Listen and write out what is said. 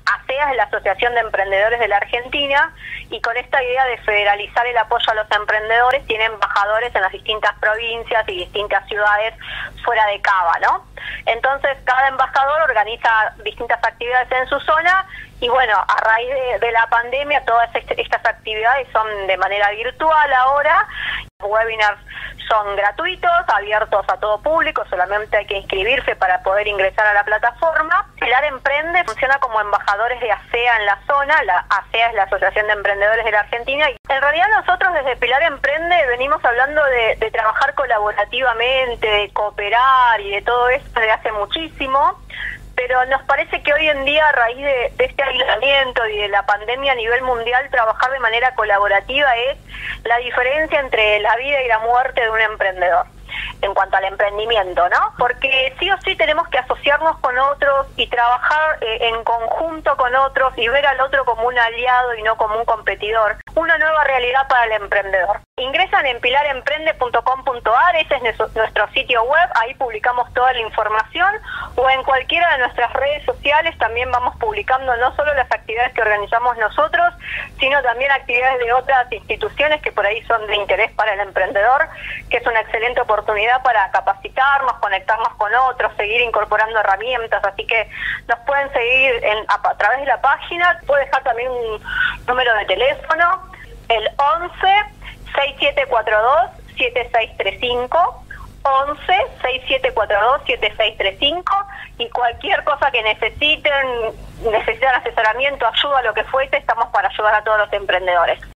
ASEA es la Asociación de Emprendedores de la Argentina, y con esta idea de federalizar el apoyo a los emprendedores tiene embajadores en las distintas provincias y distintas ciudades fuera de Cava, ¿no? Entonces cada embajador organiza distintas actividades en su zona, y bueno, a raíz de la pandemia todas estas actividades son de manera virtual ahora. Los webinars son gratuitos, abiertos a todo público, solamente hay que inscribirse para poder ingresar a la plataforma. Pilar Emprende funciona como embajadores de ASEA en la zona. La ASEA es la Asociación de Emprendedores de la Argentina, y en realidad nosotros desde Pilar Emprende venimos hablando de trabajar colaborativamente, de cooperar y de todo eso desde hace muchísimo. Pero nos parece que hoy en día, a raíz de este aislamiento y de la pandemia a nivel mundial, trabajar de manera colaborativa es la diferencia entre la vida y la muerte de un emprendedor en cuanto al emprendimiento, ¿no? Porque sí o sí tenemos que asociarnos con otros y trabajar en conjunto con otros y ver al otro como un aliado y no como un competidor. Una nueva realidad para el emprendedor. Ingresan en pilaremprende.com.ar, ese es nuestro sitio web, ahí publicamos toda la información, o en cualquiera de nuestras redes sociales también vamos publicando no solo las actividades que organizamos nosotros, sino también actividades de otras instituciones que por ahí son de interés para el emprendedor, que es una excelente oportunidad para capacitarnos, conectarnos con otros, seguir incorporando herramientas. Así que nos pueden seguir a través de la página. Puedo dejar también un número de teléfono, el 11-6742-7635, 11-6742-7635, y cualquier cosa que necesitan asesoramiento, ayuda, lo que fuese, estamos para ayudar a todos los emprendedores.